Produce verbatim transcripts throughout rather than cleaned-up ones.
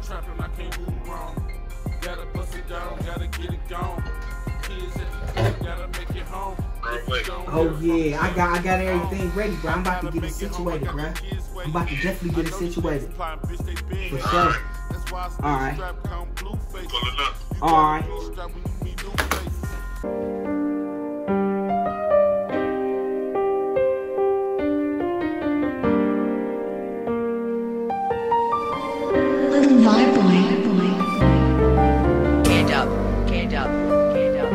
trapping, I can't do wrong. Gotta bust it down, gotta get it gone. Kids at the crib, gotta make it home. Oh yeah, I got I got everything ready, bro. I'm about to get it situated, bro. I'm about to definitely get it situated. For sure. Alright. Alright. My boy, boy. Can't up, can't up, can't up.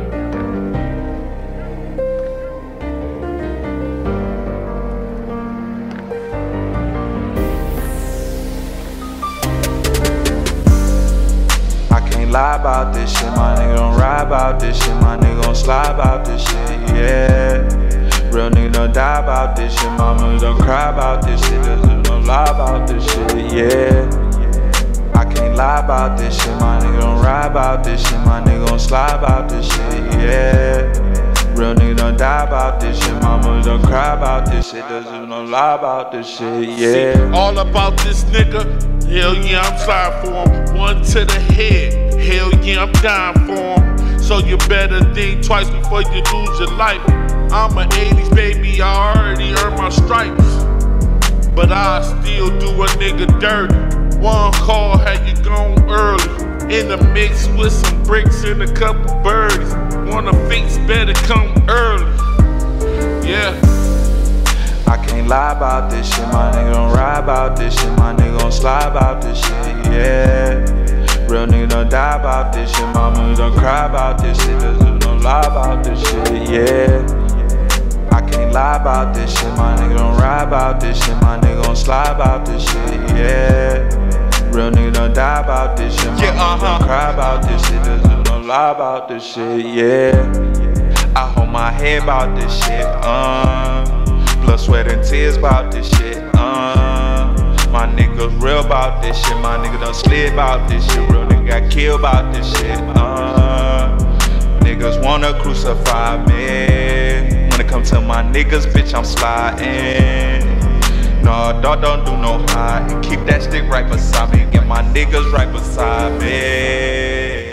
I can't lie about this shit, my nigga don't ride about this shit, my nigga gon' slide about this shit, yeah. Real nigga don't die about this shit, mama don't cry about this shit, don't lie about this shit, yeah. I can't lie about this shit, my nigga don't ride about this shit, my nigga gon' slide about this shit, yeah. Real nigga don't die about this shit, mama don't cry about this shit, doesn't no lie about this shit, yeah. See, all about this nigga, hell yeah, I'm sliding for him. One to the head, hell yeah, I'm dying for him. So you better think twice before you lose your life. I'm an eighties baby, I already earned my stripes, but I still do a nigga dirty. One call had you gone early. In the mix with some bricks and a couple birdies. Wanna fix, better come early. Yeah. I can't lie about this shit, my nigga don't ride about this shit, my nigga gon' slide about this shit, yeah. Real nigga don't die about this shit, mama don't cry about this shit, don't lie about this shit, yeah. I can't lie about this shit, my nigga don't ride about this shit, my nigga gon' slide about this shit, yeah. Real nigga don't die about this shit, mama yeah, uh-huh. don't cry about this shit, don't lie about this shit, yeah. I hold my head about this shit, uh. Blood, sweat, and tears about this shit, uh. My niggas real about this shit, my nigga done slid about this shit, real nigga got killed about this shit, uh. Niggas wanna crucify me. When it comes to my niggas, bitch, I'm sliding. No, dog don't do no hide. And keep that stick right beside me. Get my niggas right beside me.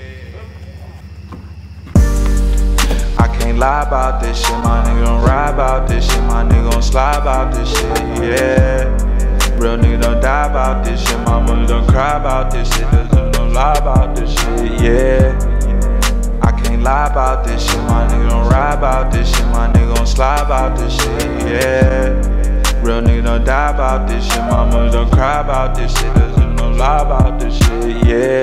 I can't lie about this shit, my nigga don't ride about this shit, my nigga gon' slide about this shit, yeah. Real nigga don't die about this shit, mama don't cry about this shit, don't lie about this shit, yeah. I can't lie about this shit, my nigga don't ride about this shit, my nigga gon' slide about this shit, yeah. Real nigga don't die about this shit, mama don't cry about this shit, don't lie about this shit, yeah.